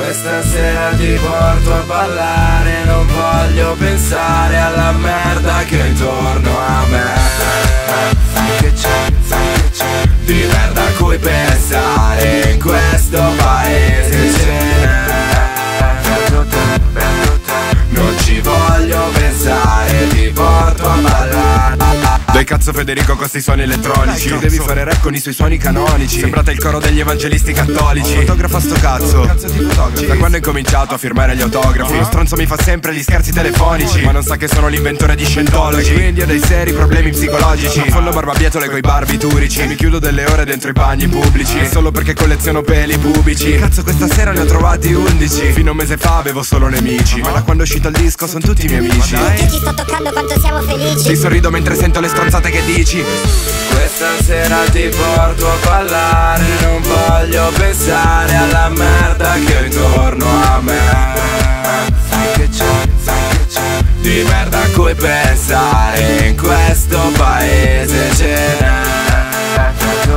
Questa sera ti porto a ballare, non voglio pensare alla merda che è intorno a me. Che c'è, di merda a cui pensare, in questo paese ce n'è. Non ci voglio pensare, ti porto a ballare. Dai cazzo Federico con questi suoni elettronici. Devi fare rap con i suoi suoni canonici. Sembrate il coro degli evangelisti cattolici. Fotografa sto cazzo. Da quando hai cominciato a firmare gli autografi? Lo stronzo mi fa sempre gli scherzi telefonici, ma non sa che sono l'inventore di Scientology. Quindi ho dei seri problemi psicologici. Follo barbabietole coi barbiturici. Mi chiudo delle ore dentro i bagni pubblici solo perché colleziono peli pubici. Cazzo questa sera ne ho trovati 11. Fino a un mese fa avevo solo nemici, ma da quando è uscito il disco sono tutti miei amici. Che ci sto toccando quanto siamo felici. Ti sorrido mentre sento le stronzate che dici. Questa sera ti porto a ballare, non voglio pensare alla merda che ho intorno a me. Che c'è, di merda a cui pensare, in questo paese ce n'è.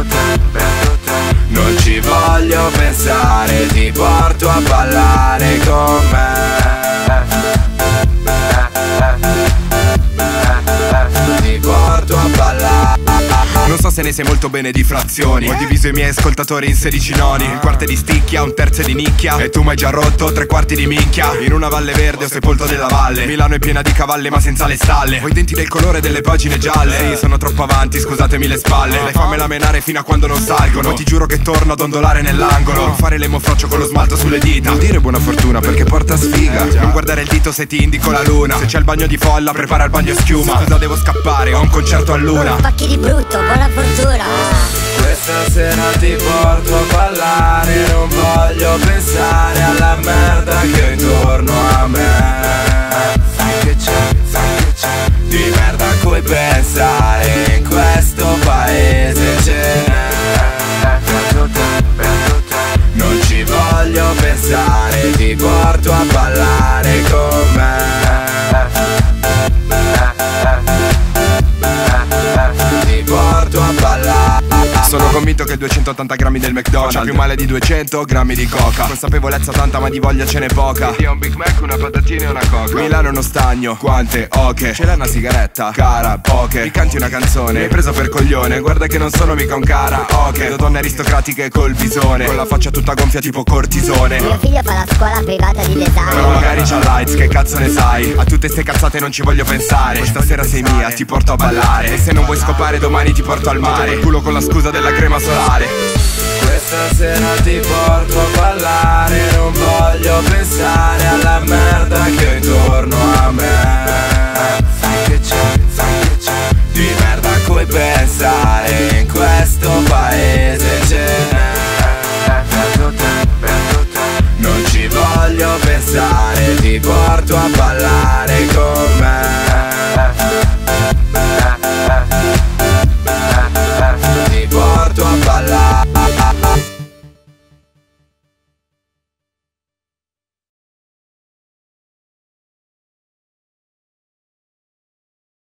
Non ci voglio pensare, ti porto a ballare con me. Ti porto a ballare. Non so se ne sai molto bene di frazioni. Ho diviso i miei ascoltatori in 16 noni. Un quarto di sticchia, un terzo di nicchia. E tu m'hai già rotto 3/4 di minchia. In una valle verde ho sepolto della valle. Milano è piena di cavalli ma senza le stalle. Ho i denti del colore delle pagine gialle. Sì, sono troppo avanti, scusatemi le spalle. Dai fammela menare fino a quando non salgono. Poi ti giuro che torno ad ondolare nell'angolo. Non fare l'emofroccio con lo smalto sulle dita. Non dire buona fortuna perché porta sfiga. Non guardare il dito se ti indico la luna. Se c'è il bagno di folla prepara il bagno schiuma. Scusa devo scappare, ho un concerto a luna. Pacchi di brutto, buona fortuna. Questa sera ti porto a ballare, non voglio pensare alla merda che ho intorno a me. Che c'è, di merda a cui pensare, in questo paese ce n'è. Non ci voglio pensare, ti porto a ballare con me. Ti porto a ballare. Sono convinto che 280 grammi del McDonald's c'ha più male di 200 grammi di coca. Consapevolezza tanta ma di voglia ce n'è poca. Io un Big Mac, una patatina e una coca. Milano uno stagno, quante oche. Ce l'hai una sigaretta? Cara, poche. Mi canti una canzone? Mi hai preso per coglione? Guarda che non sono mica un cara, ok. Vedo donne aristocratiche col bisone, con la faccia tutta gonfia tipo cortisone. Mio figlio fa la scuola privata di design. Però magari c'ha lights, che cazzo ne sai? A tutte ste cazzate non ci voglio pensare. Questa sera sei mia, ti porto a ballare. E se non vuoi scopare domani ti porto al mare. Culo con la scusa della crema solare. Questa sera ti porto a ballare, non voglio pensare alla merda che ho intorno a me. Che c'è, di merda a cui pensare, in questo paese ce n'è. Non ci voglio pensare, ti porto a ballare.